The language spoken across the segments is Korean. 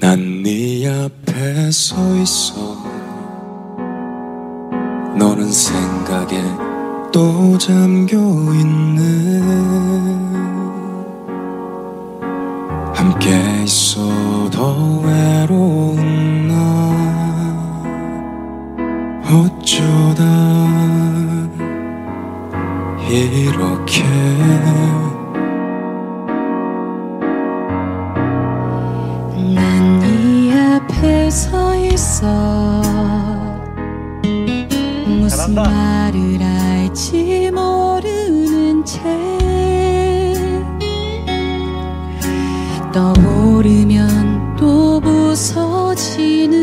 난 네 앞에 서 있어. 너는 생각에 또 잠겨 있네. 함께 있어 더 외로운 나. 어쩌다 이렇게 난 네 앞에 서 있어. 무슨 말을 할지 모르는 채 떠오르면 또 부서지는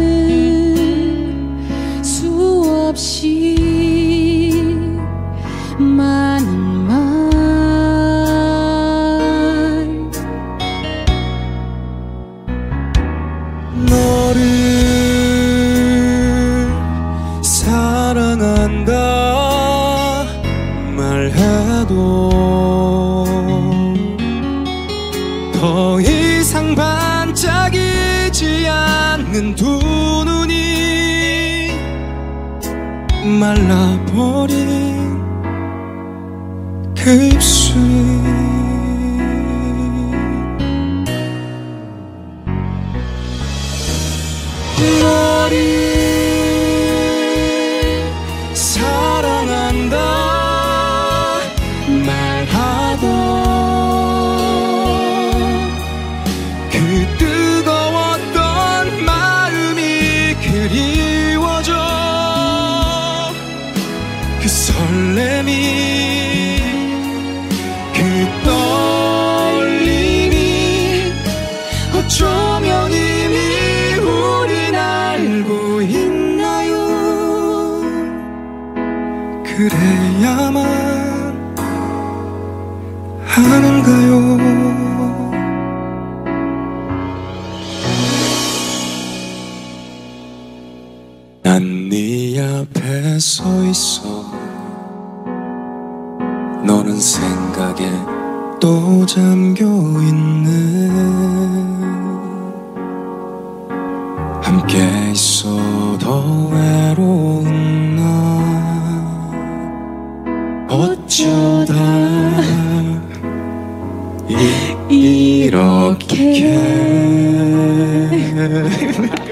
수없이 많은 말. 너를 사랑한다 말해도 더 이상 반짝이지 않는 두 눈이 말라버린 그 입술이 너를 사랑한다 말하던 그 뜨거웠던 마음이 그리워져. 그 설렘이 그 떨림이 어쩌면 이미 우린 알고 있나요? 그래야만 하는가요? 난 네 앞에 서 있어. 너는 생각에 또 잠겨 있네. 함께 있어 더 외로운 나. 어쩌다 이렇게